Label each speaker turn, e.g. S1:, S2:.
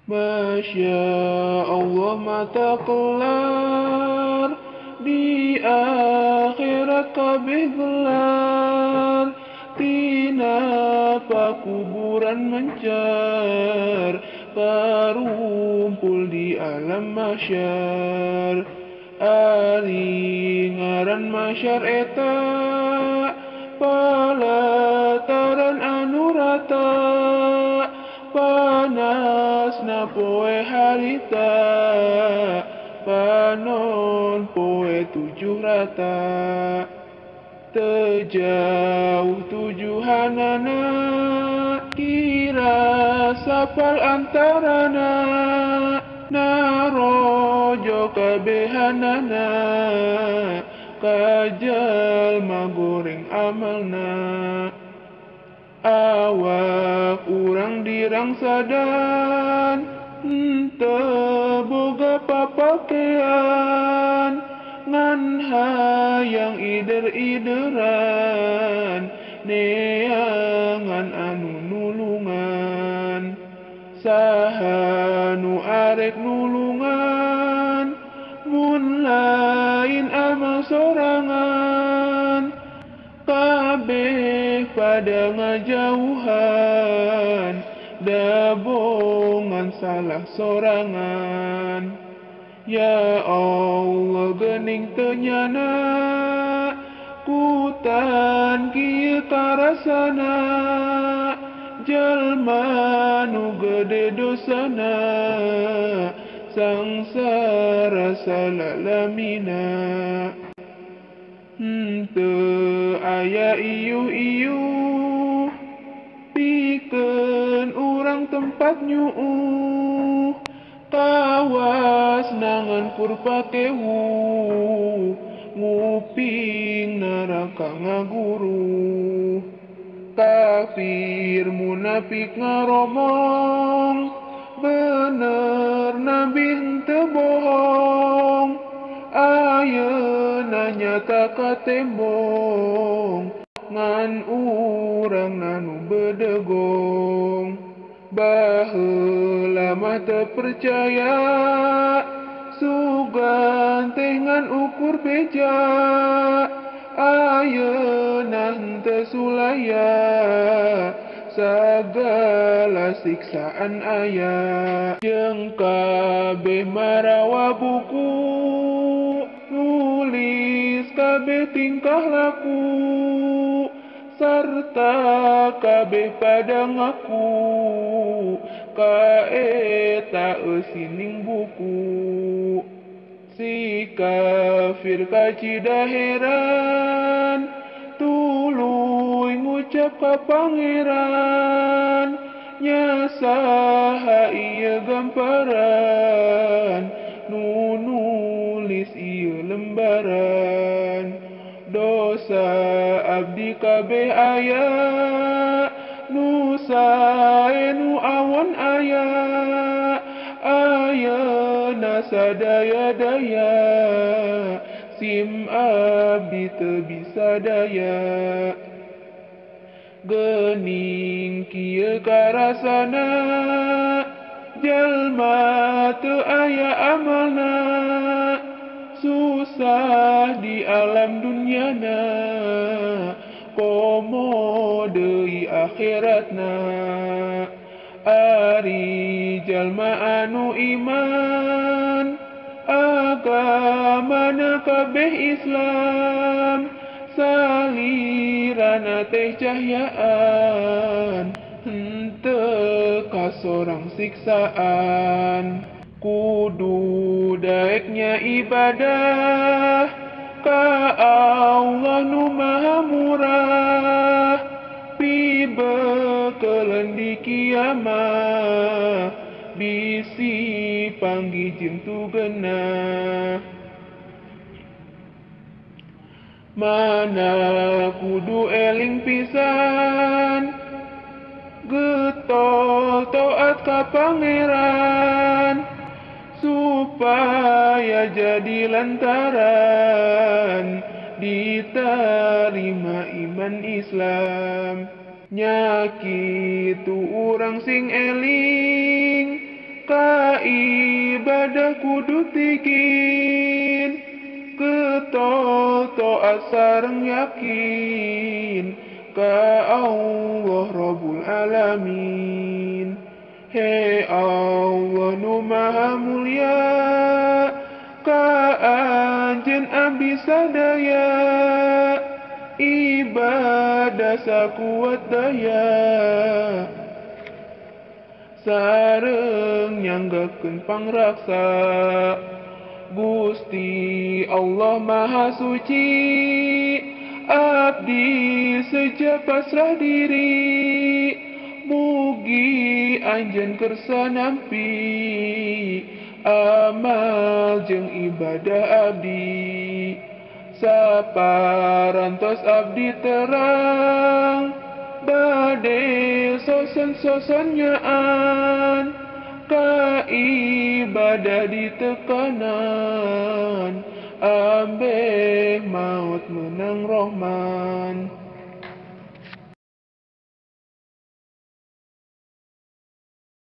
S1: Masya Allah mata kelar, di akhirat kabeh gelar, tina pakuburan mencar, karumpul di alam masyar. Ari ngaran masyar eta, palataran anu rata, panasna poe harita, panon poe tujuh rata. Tejauh tujuhanana, kira sapal antarana, narojo kabehanana, kajal magoreng amalna. Awak urang dirangsadan, henteu boga papakean, ngan hayang ider-ideran, neangan anu nulungan. Saha nu arek nulungan, mun lain amal sorangan, kabeh pada ngajauhan, dabongan salah sorangan. Ya Allah gening tenyana, kutan kieu karasana, jalma nu gede dosana, sangsara salalamina. Henteu aya iuh-iuh, pikeun urang tempat nyuuh, kawas nangan purpakewu, nguping neraka ngaguru. Kafir munafik ngaromong, bener nabi henteu bohong, ayeuna nyata katembong, ngan urang nanu bedegong. Baheula mah teu percaya, sugan teh ngan ukur beja, ayeuna henteu sulaya, sagala siksaan aya. Jeung kabeh marawa buku, nulis kabeh tingkah laku, sarta kabeh pada ngaku, kaeta eusining buku. Si kafir kacida heran, tuluy ngucap ka pangeran, nya saha ieu gamparan, nu nulis ieu lembaran. Dosa abdi kabeh aya, nu sae nu awon aya, ayeuna sadaya-daya, sim abdi teu bisa daya. Geuning kieu karasana, jalma teu aya amalna, susah di alam dunyana, komo deui akhiratna. Ari jalma anu iman, agamana kabeh Islam, salirana teh cahyaan, henteu kasorang siksaan. Kudu daeknya ibadah ka Allah nu maha murah, pibeukeun di kiamah, bisi panggih jeung tugeuna. Mana kudu eling pisan, getol taat ka pangeran, supaya jadi lantaran diterima iman Islam. Nyakitu urang sing eling, ka ibadah kudu tigin, ketotoat sareng yakin ka Allah Rabbul Alamin. Hei Allah nu maha mulia, ka anjeun abdi sadaya, ibadah sakuat daya, sareng nyanggakeun pangraksa. Gusti Allah maha suci, abdi seja pasrah diri, mugi anjeun kersa nampi amal jeung ibadah abdi. Saparantos abdi terang bade soson-soson nyaan, ka ibadah ditekanan, ambeh maut menang Rahman.